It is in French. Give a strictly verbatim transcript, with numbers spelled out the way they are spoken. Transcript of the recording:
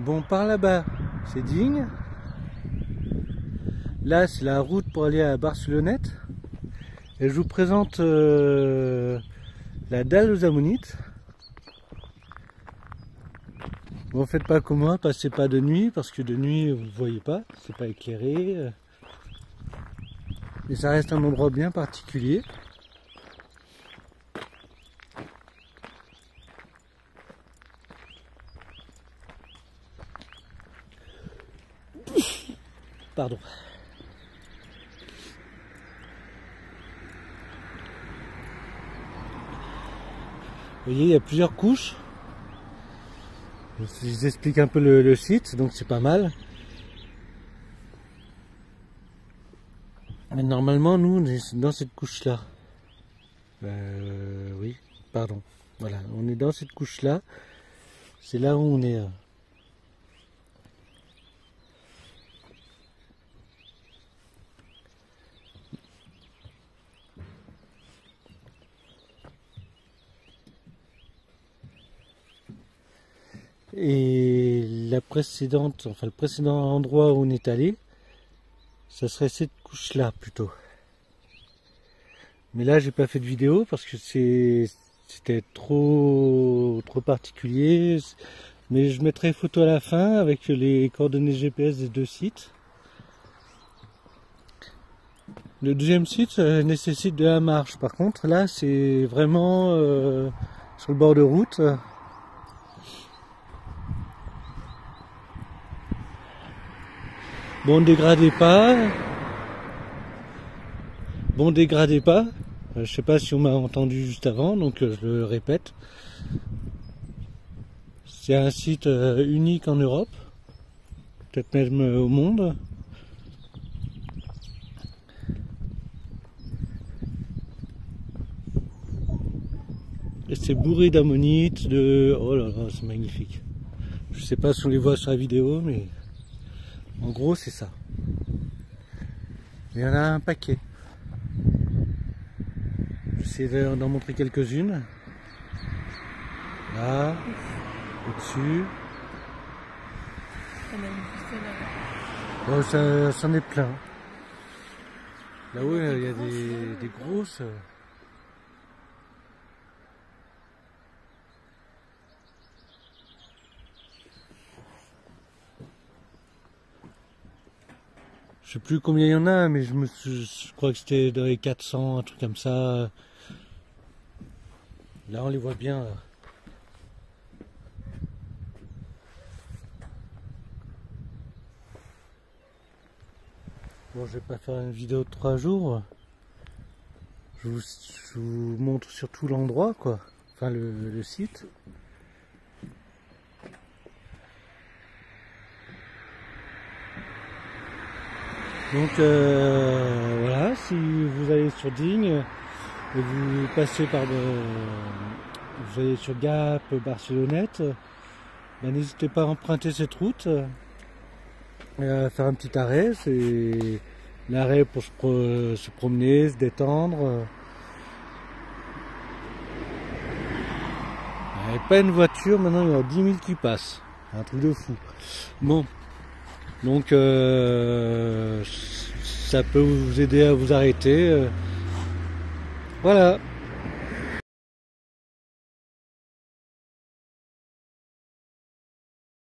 Bon, par là-bas, c'est Digne. Là, c'est la route pour aller à Barcelonnette. Et je vous présente euh, la dalle aux ammonites. Bon, faites pas comme moi, passez pas de nuit, parce que de nuit, vous ne voyez pas, c'est pas éclairé. Mais ça reste un endroit bien particulier. Pardon. Vous voyez, il y a plusieurs couches. Je vous explique un peu le, le site, donc c'est pas mal. Mais normalement, nous, on est dans cette couche-là. Euh, oui, pardon. Voilà, on est dans cette couche-là. C'est là où on est. Et la précédente, enfin le précédent endroit où on est allé, ça serait cette couche-là plutôt. Mais là, j'ai pas fait de vidéo parce que c'est c'était trop trop particulier. Mais je mettrai photo à la fin avec les coordonnées G P S des deux sites. Le deuxième site euh, nécessite de la marche. Par contre, là, c'est vraiment euh, sur le bord de route. Bon, ne dégradez pas. Bon, dégradez pas. Euh, je sais pas si on m'a entendu juste avant, donc euh, je le répète. C'est un site euh, unique en Europe, peut-être même euh, au monde. Et c'est bourré d'ammonites, de... Oh là là, c'est magnifique. Je sais pas si on les voit sur la vidéo, mais en gros c'est ça. Il y en a un paquet. J'essaie d'en montrer quelques-unes. Là, au-dessus. Oh, ça, ça en est plein. Là-haut, il y a des, des grosses. Je sais plus combien il y en a, mais je me suis, je crois que c'était dans les quatre cents, un truc comme ça. Là, on les voit bien. Là. Bon, je vais pas faire une vidéo de trois jours. Je vous, je vous montre surtout l'endroit, quoi. Enfin, le, le site. Donc euh, voilà, si vous allez sur Digne et vous passez par de, vous allez sur Gap, Barcelonnette, ben, n'hésitez pas à emprunter cette route, euh, faire un petit arrêt, c'est l'arrêt pour se, pro, se promener, se détendre. Il n'y a pas une voiture, maintenant il y en a dix mille qui passent, un truc de fou. Bon. Donc euh, ça peut vous aider à vous arrêter. Voilà.